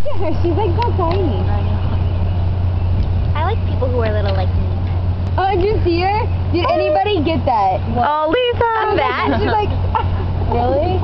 at her. She's like so tiny. I like people who are little like me. Oh, did you see her? Did anybody get that? Oh, Lisa! She's like, really?